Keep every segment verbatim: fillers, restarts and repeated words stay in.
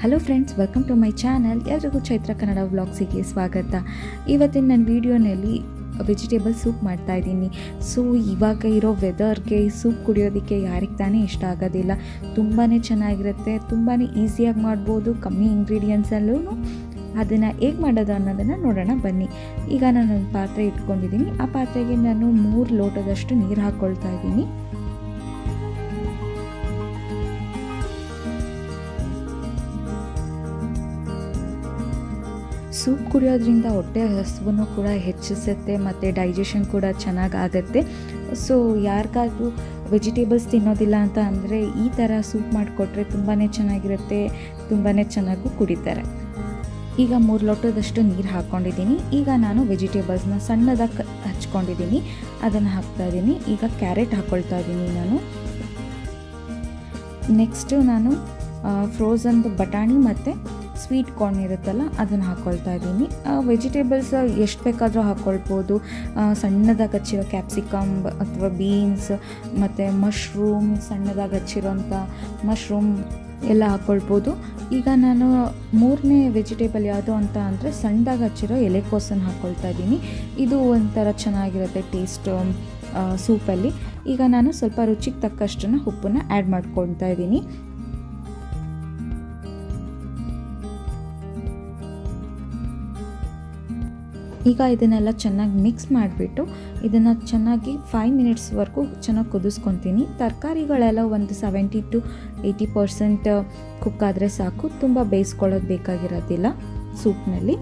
Hello friends, welcome to my channel. ಎಲ್ಲರಿಗೂ ಚೈತ್ರ ಕನ್ನಡ ವ್ಲಾಗ್ಸಿಗೆ ಸ್ವಾಗತ. ಇವತ್ತಿನ ನನ್ನ ವಿಡಿಯೋನಲ್ಲಿ ವೆಜಿಟೇಬಲ್ ಸೂಪ್ ಮಾಡ್ತಾಯಿದ್ದೀನಿ. ಸೊ ಇವಾಗ ಇರೋ ವೆದರ್ಗೆ ಸೂಪ್ ಕುಡಿಯೋದಕ್ಕೆ ಯಾರಿಗೆ ತಾನೇ ಇಷ್ಟ ಆಗೋದಿಲ್ಲ. ತುಂಬಾ ಚೆನ್ನಾಗಿರುತ್ತೆ, ತುಂಬಾ ಈಸಿಯಾಗಿ ಮಾಡ್ಬೋದು, ಕಮ್ಮಿ ಇಂಗ್ರೀಡಿಯೆಂಟ್ಸಲ್ಲೂ. ಅದನ್ನು ಹೇಗೆ ಮಾಡೋದು ಅನ್ನೋದನ್ನು ನೋಡೋಣ ಬನ್ನಿ. ಈಗ ನಾನು ಒಂದು ಪಾತ್ರೆ ಇಟ್ಕೊಂಡಿದ್ದೀನಿ. ಆ ಪಾತ್ರೆಗೆ ನಾನು ಮೂರು ಲೋಟದಷ್ಟು ನೀರು ಹಾಕ್ಕೊಳ್ತಾ ಇದ್ದೀನಿ. ಸೂಪ್ ಕುಡಿಯೋದ್ರಿಂದ ಹೊಟ್ಟೆ ಹಸಿವನ್ನು ಕೂಡ ಹೆಚ್ಚಿಸುತ್ತೆ ಮತ್ತು ಡೈಜೆಷನ್ ಕೂಡ ಚೆನ್ನಾಗಾಗತ್ತೆ. ಸೊ ಯಾರಿಗಾದ್ರೂ ವೆಜಿಟೇಬಲ್ಸ್ ತಿನ್ನೋದಿಲ್ಲ ಅಂತ ಅಂದರೆ ಈ ಥರ ಸೂಪ್ ಮಾಡಿಕೊಟ್ರೆ ತುಂಬಾ ಚೆನ್ನಾಗಿರುತ್ತೆ, ತುಂಬಾ ಚೆನ್ನಾಗೂ ಕುಡಿತಾರೆ. ಈಗ ಮೂರು ಲೋಟದಷ್ಟು ನೀರು ಹಾಕ್ಕೊಂಡಿದ್ದೀನಿ. ಈಗ ನಾನು ವೆಜಿಟೇಬಲ್ಸ್ನ ಸಣ್ಣದಾಗಿ ಹಚ್ಕೊಂಡಿದ್ದೀನಿ, ಅದನ್ನು ಹಾಕ್ತಾಯಿದ್ದೀನಿ. ಈಗ ಕ್ಯಾರೆಟ್ ಹಾಕ್ಕೊಳ್ತಾ ಇದ್ದೀನಿ ನಾನು. ನೆಕ್ಸ್ಟು ನಾನು ಫ್ರೋಝನ್ದು ಬಟಾಣಿ ಮತ್ತು ಸ್ವೀಟ್ ಕಾರ್ನ್ ಇರುತ್ತಲ್ಲ ಅದನ್ನು ಹಾಕ್ಕೊಳ್ತಾ ಇದ್ದೀನಿ. ವೆಜಿಟೇಬಲ್ಸ್ ಎಷ್ಟು ಬೇಕಾದರೂ ಹಾಕ್ಕೊಳ್ಬೋದು. ಸಣ್ಣದಾಗಿ ಹಚ್ಚಿರೋ ಕ್ಯಾಪ್ಸಿಕಮ್ ಅಥವಾ ಬೀನ್ಸ್ ಮತ್ತು ಮಶ್ರೂಮ್, ಸಣ್ಣದಾಗಿ ಹಚ್ಚಿರೋಂಥ ಮಶ್ರೂಮ್ ಎಲ್ಲ ಹಾಕ್ಕೊಳ್ಬೋದು. ಈಗ ನಾನು ಮೂರನೇ ವೆಜಿಟೇಬಲ್ ಯಾವುದು ಅಂತ ಅಂದರೆ ಸಣ್ಣದಾಗಿ ಹಚ್ಚಿರೋ ಎಲೆಕೋಸನ್ನು ಹಾಕ್ಕೊಳ್ತಾ ಇದ್ದೀನಿ. ಇದು ಒಂಥರ ಚೆನ್ನಾಗಿರುತ್ತೆ ಟೇಸ್ಟ್ ಸೂಪಲ್ಲಿ. ಈಗ ನಾನು ಸ್ವಲ್ಪ ರುಚಿಗೆ ತಕ್ಕಷ್ಟನ್ನು ಉಪ್ಪನ್ನು ಆ್ಯಡ್ ಮಾಡ್ಕೊಳ್ತಾ ಇದ್ದೀನಿ. ಈಗ ಇದನ್ನೆಲ್ಲ ಚೆನ್ನಾಗಿ ಮಿಕ್ಸ್ ಮಾಡಿಬಿಟ್ಟು ಇದನ್ನು ಚೆನ್ನಾಗಿ ಫೈವ್ ಮಿನಿಟ್ಸ್ವರೆಗೂ ಚೆನ್ನಾಗಿ ಕುದಿಸ್ಕೊತೀನಿ. ತರಕಾರಿಗಳೆಲ್ಲ ಒಂದು seventy to eighty percent cook ಆದರೆ ಸಾಕು, ತುಂಬ ಬೇಯಿಸ್ಕೊಳ್ಳೋದು ಬೇಕಾಗಿರೋದಿಲ್ಲ ಸೂಪ್ನಲ್ಲಿ.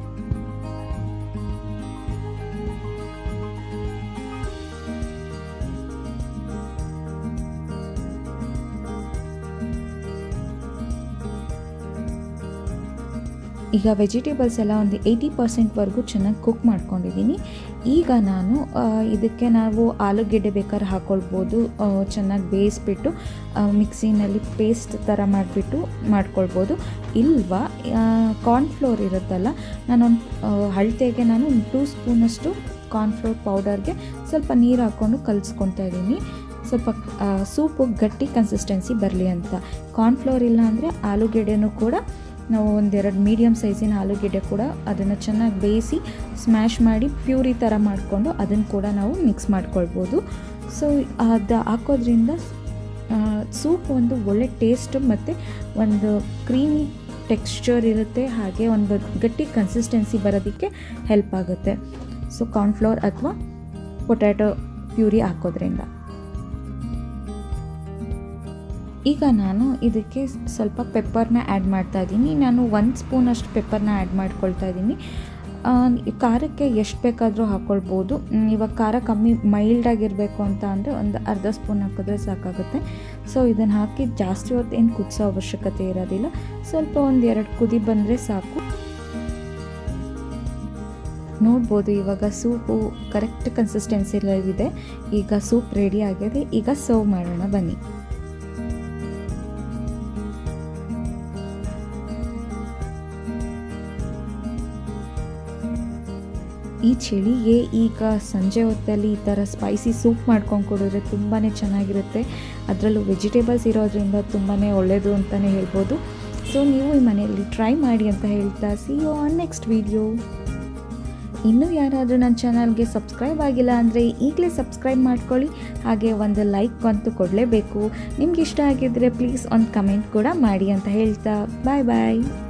ಈಗ ವೆಜಿಟೇಬಲ್ಸ್ ಎಲ್ಲ ಒಂದು ಏಯ್ಟಿ ಪರ್ಸೆಂಟ್ವರೆಗೂ ಚೆನ್ನಾಗಿ ಕುಕ್ ಮಾಡ್ಕೊಂಡಿದ್ದೀನಿ. ಈಗ ನಾನು ಇದಕ್ಕೆ ನಾವು ಆಲೂಗೆಡ್ಡೆ ಬೇಕಾದ್ರೆ ಹಾಕ್ಕೊಳ್ಬೋದು. ಚೆನ್ನಾಗಿ ಬೇಯಿಸ್ಬಿಟ್ಟು ಮಿಕ್ಸಿನಲ್ಲಿ ಪೇಸ್ಟ್ ಥರ ಮಾಡಿಬಿಟ್ಟು ಮಾಡ್ಕೊಳ್ಬೋದು. ಇಲ್ವಾ ಕಾರ್ನ್ಫ್ಲೋರ್ ಇರುತ್ತಲ್ಲ, ನಾನೊಂದು ಅಳತೆಗೆ ನಾನು ಒಂದು ಟೂ ಸ್ಪೂನಷ್ಟು ಕಾರ್ನ್ಫ್ಲೋರ್ ಪೌಡರ್ಗೆ ಸ್ವಲ್ಪ ನೀರು ಹಾಕ್ಕೊಂಡು ಕಲಿಸ್ಕೊತಾ ಇದ್ದೀನಿ. ಸ್ವಲ್ಪ ಸೂಪು ಗಟ್ಟಿ ಕನ್ಸಿಸ್ಟೆನ್ಸಿ ಬರಲಿ ಅಂತ. ಕಾರ್ನ್ಫ್ಲೋರ್ ಇಲ್ಲ ಅಂದರೆ ಆಲೂಗೆಡ್ಡೆನೂ ಕೂಡ ನಾವು ಒಂದೆರಡು ಮೀಡಿಯಮ್ ಸೈಜಿನ ಆಲೂಗೆಡ್ಡೆ ಕೂಡ ಅದನ್ನು ಚೆನ್ನಾಗಿ ಬೇಯಿಸಿ ಸ್ಮ್ಯಾಶ್ ಮಾಡಿ ಪ್ಯೂರಿ ಥರ ಮಾಡಿಕೊಂಡು ಅದನ್ನು ಕೂಡ ನಾವು ಮಿಕ್ಸ್ ಮಾಡ್ಕೊಳ್ಬೋದು. ಸೊ ಅದು ಹಾಕೋದ್ರಿಂದ ಸೂಪ್ ಒಂದು ಒಳ್ಳೆ ಟೇಸ್ಟ್ ಮತ್ತು ಒಂದು ಕ್ರೀಮಿ ಟೆಕ್ಸ್ಚರ್ ಇರುತ್ತೆ, ಹಾಗೆ ಒಂದು ಗಟ್ಟಿ ಕನ್ಸಿಸ್ಟೆನ್ಸಿ ಬರೋದಕ್ಕೆ ಹೆಲ್ಪ್ ಆಗುತ್ತೆ. ಸೊ ಕಾರ್ನ್ಫ್ಲೋರ್ ಅಥವಾ ಪೊಟ್ಯಾಟೊ ಪ್ಯೂರಿ ಹಾಕೋದ್ರಿಂದ. ಈಗ ನಾನು ಇದಕ್ಕೆ ಸ್ವಲ್ಪ ಪೆಪ್ಪರ್ನ ಆ್ಯಡ್ ಮಾಡ್ತಾ ಇದ್ದೀನಿ. ನಾನು ಒಂದು ಸ್ಪೂನಷ್ಟು ಪೆಪ್ಪರ್ನ ಆ್ಯಡ್ ಮಾಡ್ಕೊಳ್ತಾ ಇದ್ದೀನಿ. ಖಾರಕ್ಕೆ ಎಷ್ಟು ಬೇಕಾದರೂ ಹಾಕ್ಕೊಳ್ಬೋದು. ಇವಾಗ ಖಾರ ಕಮ್ಮಿ ಮೈಲ್ಡಾಗಿರಬೇಕು ಅಂತ ಅಂದರೆ ಒಂದು ಅರ್ಧ ಸ್ಪೂನ್ ಹಾಕಿದ್ರೆ ಸಾಕಾಗುತ್ತೆ. ಸೊ ಇದನ್ನು ಹಾಕಿ ಜಾಸ್ತಿ ಹೊತ್ತು ಏನು ಕುದಿಸೋ ಅವಶ್ಯಕತೆ ಇರೋದಿಲ್ಲ. ಸ್ವಲ್ಪ ಒಂದು ಎರಡು ಕುದಿ ಬಂದರೆ ಸಾಕು. ನೋಡ್ಬೋದು ಇವಾಗ ಸೂಪು ಕರೆಕ್ಟ್ ಕನ್ಸಿಸ್ಟೆನ್ಸಿಲಿದೆ. ಈಗ ಸೂಪ್ ರೆಡಿ ಆಗಿದೆ. ಈಗ ಸರ್ವ್ ಮಾಡೋಣ ಬನ್ನಿ. ಈ ಚಳಿಗೆ ಈಗ ಸಂಜೆ ಹೊತ್ತಲ್ಲಿ ಈ ಥರ ಸ್ಪೈಸಿ ಸೂಪ್ ಮಾಡ್ಕೊಂಡು ಕೊಡಿದ್ರೆ ತುಂಬಾ ಚೆನ್ನಾಗಿರುತ್ತೆ. ಅದರಲ್ಲೂ ವೆಜಿಟೇಬಲ್ಸ್ ಇರೋದ್ರಿಂದ ತುಂಬಾ ಒಳ್ಳೆಯದು ಅಂತಲೇ ಹೇಳ್ಬೋದು. ಸೊ ನೀವು ಈ ಮನೆಯಲ್ಲಿ ಟ್ರೈ ಮಾಡಿ ಅಂತ ಹೇಳ್ತಾ see you on next video. ಇನ್ನೂ ಯಾರಾದರೂ ನನ್ನ ಚಾನಲ್ಗೆ ಸಬ್ಸ್ಕ್ರೈಬ್ ಆಗಿಲ್ಲ ಅಂದರೆ ಈಗಲೇ ಸಬ್ಸ್ಕ್ರೈಬ್ ಮಾಡ್ಕೊಳ್ಳಿ. ಹಾಗೆ ಒಂದು ಲೈಕ್ ಅಂತೂ ಕೊಡಲೇಬೇಕು. ನಿಮ್ಗೆ ಇಷ್ಟ ಆಗಿದ್ದರೆ ಪ್ಲೀಸ್ ಒಂದು ಕಮೆಂಟ್ ಕೂಡ ಮಾಡಿ ಅಂತ ಹೇಳ್ತಾ ಬಾಯ್ ಬಾಯ್.